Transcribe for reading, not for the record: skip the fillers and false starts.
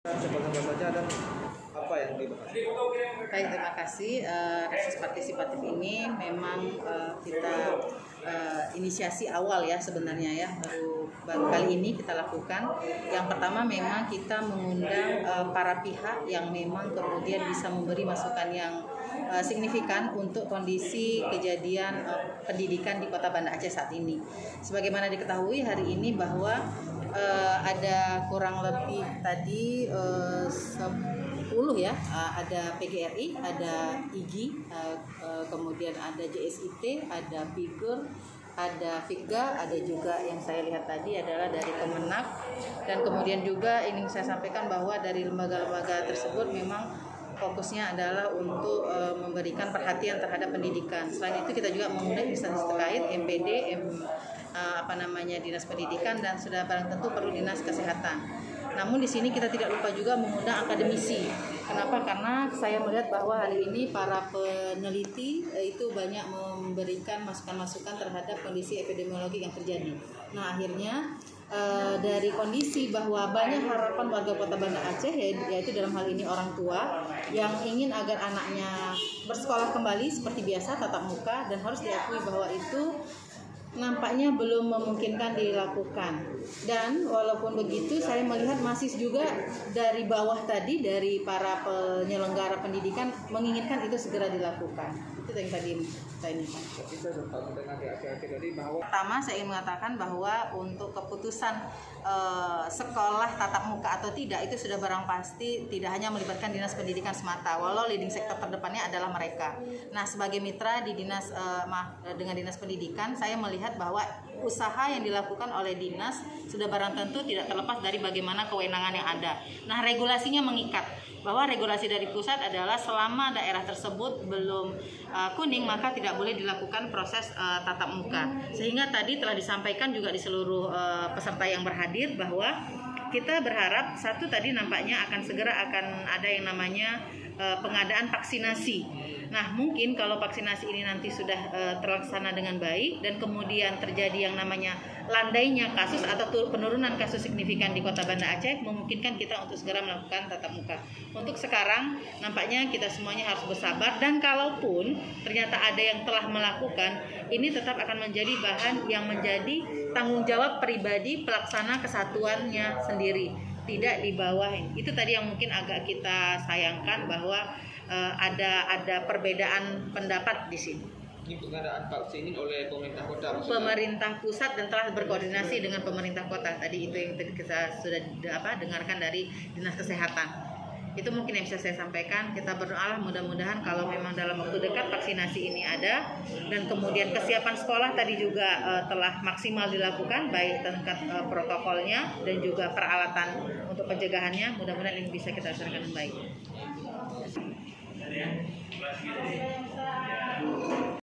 Siapa saja dan apa yang dibahas? Baik, terima kasih. Reses partisipatif ini memang kita inisiasi awal ya sebenarnya ya, baru kali ini kita lakukan. Yang pertama memang kita mengundang para pihak yang memang kemudian bisa memberi masukan yang signifikan untuk kondisi kejadian pendidikan di Kota Banda Aceh saat ini. Sebagaimana diketahui hari ini bahwa ada kurang lebih tadi 10 ya, ada PGRI, ada IGI, kemudian ada JSIT, ada Figur, ada Figa, ada juga yang saya lihat tadi adalah dari Kemenak, dan kemudian juga ingin saya sampaikan bahwa dari lembaga-lembaga tersebut memang fokusnya adalah untuk memberikan perhatian terhadap pendidikan. Selain itu kita juga mengundang instansi terkait, MPD, Dinas Pendidikan, dan sudah barang tentu perlu Dinas Kesehatan. Namun di sini kita tidak lupa juga mengundang akademisi. Kenapa? Karena saya melihat bahwa hari ini para peneliti itu banyak memberikan masukan-masukan terhadap kondisi epidemiologi yang terjadi. Nah, akhirnya dari kondisi bahwa banyak harapan warga Kota Banda Aceh, yaitu dalam hal ini orang tua yang ingin agar anaknya bersekolah kembali seperti biasa tatap muka, dan harus diakui bahwa itu nampaknya belum memungkinkan dilakukan. Dan walaupun begitu saya melihat masih juga dari bawah tadi, dari para penyelenggara pendidikan menginginkan itu segera dilakukan. Itu yang tadi saya inginkan. Pertama saya ingin mengatakan bahwa untuk keputusan sekolah tatap muka atau tidak itu sudah barang pasti tidak hanya melibatkan Dinas Pendidikan semata, walau leading sektor terdepannya adalah mereka. Nah, sebagai mitra di dengan Dinas Pendidikan, saya melihat bahwa usaha yang dilakukan oleh dinas sudah barang tentu tidak terlepas dari bagaimana kewenangan yang ada. Nah, regulasinya mengikat bahwa regulasi dari pusat adalah selama daerah tersebut belum kuning maka tidak boleh dilakukan proses tatap muka. Sehingga tadi telah disampaikan juga di seluruh peserta yang berhadir bahwa kita berharap satu tadi nampaknya segera akan ada yang namanya pengadaan vaksinasi. Nah, mungkin kalau vaksinasi ini nanti sudah terlaksana dengan baik dan kemudian terjadi yang namanya landainya kasus atau penurunan kasus signifikan di Kota Banda Aceh, memungkinkan kita untuk segera melakukan tatap muka. Untuk sekarang nampaknya kita semuanya harus bersabar, dan kalaupun ternyata ada yang telah melakukan, ini tetap akan menjadi bahan yang menjadi tanggung jawab pribadi pelaksana kesatuannya sendiri, tidak di bawah. Itu tadi yang mungkin agak kita sayangkan bahwa ada perbedaan pendapat di sini. Ini pengadaan vaksin ini oleh pemerintah kota, maksudnya? Pemerintah pusat dan telah berkoordinasi dengan pemerintah kota. Tadi itu yang kita sudah dengarkan dari Dinas Kesehatan. Itu mungkin yang bisa saya sampaikan. Kita berdoa mudah-mudahan kalau memang dalam waktu dekat vaksinasi ini ada, dan kemudian kesiapan sekolah tadi juga telah maksimal dilakukan, baik tingkat protokolnya dan juga peralatan untuk pencegahannya. Mudah-mudahan ini bisa kita laksanakan dengan baik.